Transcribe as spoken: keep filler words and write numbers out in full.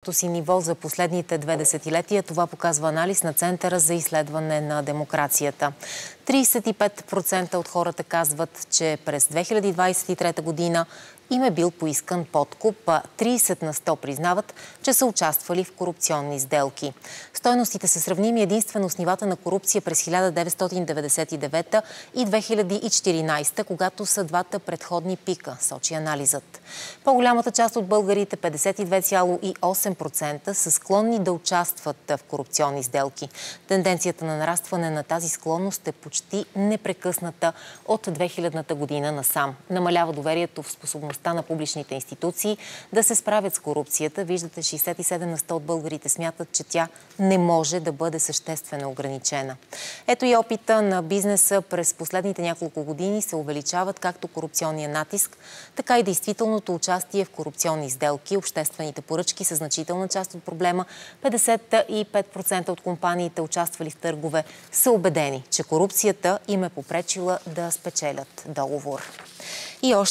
най-ниското си ниво за последните две десетилетия. Това показва анализ на Центъра за изследване на демокрацията. тридесет и пет процента от хората казват, че през две хиляди двадесет и трета година им е бил поискан подкуп, а тридесет на сто признават, че са участвали в корупционни сделки. Стойностите са сравними единствено с нивата на корупция през хиляда деветстотин деветдесет и девета и две хиляди и четиринадесета, когато са двата предходни пика, сочи анализът. По-голямата част от българите, петдесет и две цяло и осем процента, са склонни да участват в корупционни сделки. Тенденцията на нарастване на тази склонност е почти непрекъсната от две хилядната година насам. Намалява доверието в способността на публичните институции да се справят с корупцията. Виждате, шейсет и седем на сто от българите смятат, че тя не може да бъде съществено ограничена. Ето и опита на бизнеса през последните няколко години се увеличават както корупционния натиск, така и действителното участие в корупционни сделки. Обществените поръчки са значителна част от проблема. петдесет и пет процента от компаниите, участвали в търгове, са убедени, че корупцията им е попречила да спечелят договор. И още